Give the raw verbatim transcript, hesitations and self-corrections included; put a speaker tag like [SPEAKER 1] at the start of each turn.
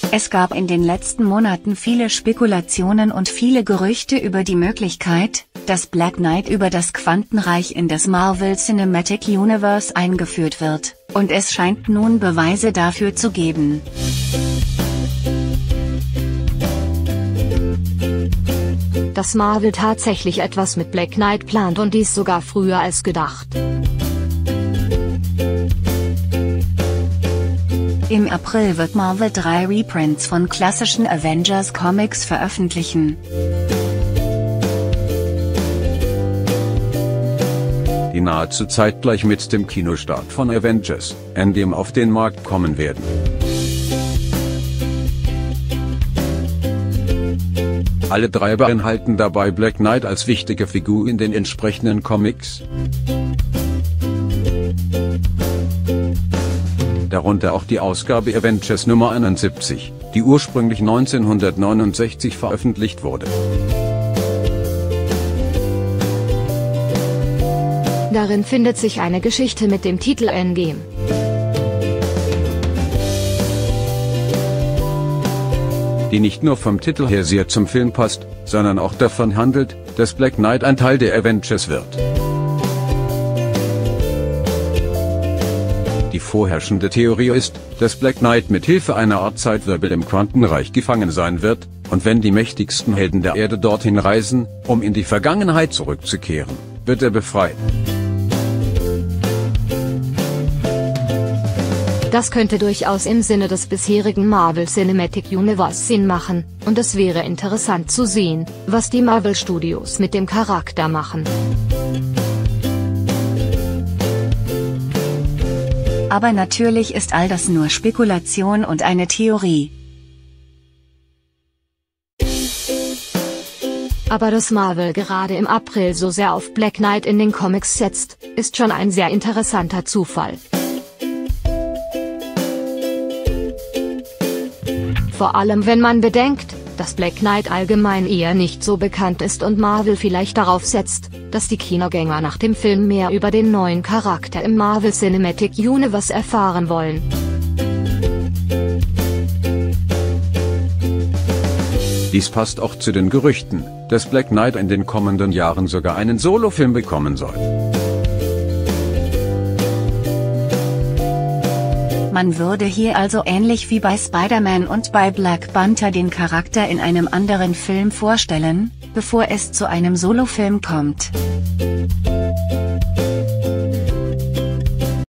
[SPEAKER 1] Es gab in den letzten Monaten viele Spekulationen und viele Gerüchte über die Möglichkeit, dass Black Knight über das Quantenreich in das Marvel Cinematic Universe eingeführt wird, und es scheint nun Beweise dafür zu geben.
[SPEAKER 2] Dass Marvel tatsächlich etwas mit Black Knight plant und dies sogar früher als gedacht.
[SPEAKER 1] Im April wird Marvel drei Reprints von klassischen Avengers Comics veröffentlichen.
[SPEAKER 3] Die nahezu zeitgleich mit dem Kinostart von Avengers Endgame auf den Markt kommen werden. Alle drei beinhalten dabei Black Knight als wichtige Figur in den entsprechenden Comics. Darunter auch die Ausgabe Avengers Nummer einundsiebzig, die ursprünglich neunzehnhundertneunundsechzig veröffentlicht wurde.
[SPEAKER 2] Darin findet sich eine Geschichte mit dem Titel Endgame.
[SPEAKER 3] Die nicht nur vom Titel her sehr zum Film passt, sondern auch davon handelt, dass Black Knight ein Teil der Avengers wird. Die vorherrschende Theorie ist, dass Black Knight mit Hilfe einer Art Zeitwirbel im Quantenreich gefangen sein wird, und wenn die mächtigsten Helden der Erde dorthin reisen, um in die Vergangenheit zurückzukehren, wird er befreit.
[SPEAKER 2] Das könnte durchaus im Sinne des bisherigen Marvel Cinematic Universe Sinn machen, und es wäre interessant zu sehen, was die Marvel Studios mit dem Charakter machen.
[SPEAKER 1] Aber natürlich ist all das nur Spekulation und eine Theorie.
[SPEAKER 2] Aber dass Marvel gerade im April so sehr auf Black Knight in den Comics setzt, ist schon ein sehr interessanter Zufall. Vor allem wenn man bedenkt, dass Black Knight allgemein eher nicht so bekannt ist und Marvel vielleicht darauf setzt, dass die Kinogänger nach dem Film mehr über den neuen Charakter im Marvel Cinematic Universe erfahren wollen.
[SPEAKER 3] Dies passt auch zu den Gerüchten, dass Black Knight in den kommenden Jahren sogar einen Solofilm bekommen soll.
[SPEAKER 1] Man würde hier also ähnlich wie bei Spider-Man und bei Black Panther den Charakter in einem anderen Film vorstellen, bevor es zu einem Solofilm kommt.